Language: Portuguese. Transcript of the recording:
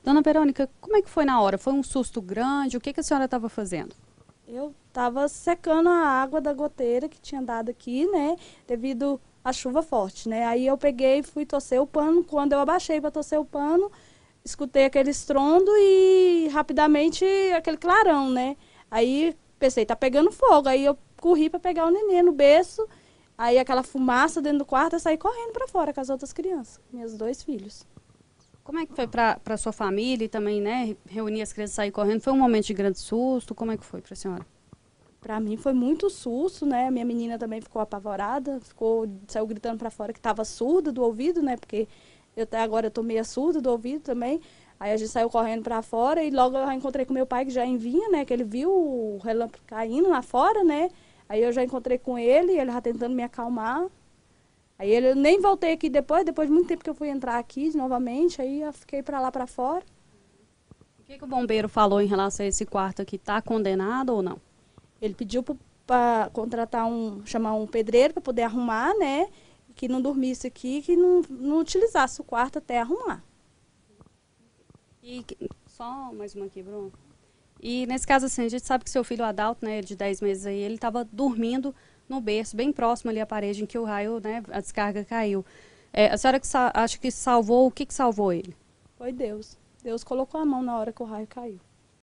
Dona Verônica, como é que foi na hora? Foi um susto grande? O que a senhora estava fazendo? Eu estava secando a água da goteira que tinha dado aqui, né? Devido à chuva forte, né? Aí eu peguei e fui torcer o pano. Quando eu abaixei para torcer o pano, escutei aquele estrondo e rapidamente aquele clarão, né? Aí pensei, tá pegando fogo. Aí eu corri para pegar o neném no berço. Aí aquela fumaça dentro do quarto, eu saí correndo para fora com as outras crianças, meus dois filhos. Como é que foi para sua família e também, né, reunir as crianças e sair correndo? Foi um momento de grande susto? Como é que foi para a senhora? Para mim foi muito susto, né? Minha menina também ficou apavorada, saiu gritando para fora que estava surda do ouvido, né? Porque eu até agora eu tô meio surda do ouvido também. Aí a gente saiu correndo para fora e logo eu já encontrei com meu pai que já vinha, né? Que ele viu o relâmpago caindo lá fora, né? Aí eu já encontrei com ele já tentando me acalmar. Aí eu nem voltei aqui depois de muito tempo que eu fui entrar aqui novamente, aí eu fiquei para lá para fora. O que o bombeiro falou em relação a esse quarto aqui? Está condenado ou não? Ele pediu para contratar chamar um pedreiro para poder arrumar, né? Que não dormisse aqui, que não utilizasse o quarto até arrumar. E só mais uma aqui, Bruno. E nesse caso, assim, a gente sabe que seu filho Adalto, né, de 10 meses aí, ele estava dormindo no berço, bem próximo ali à parede em que o raio, né, a descarga caiu. A senhora acha que salvou, o que salvou ele? Foi Deus. Deus colocou a mão na hora que o raio caiu.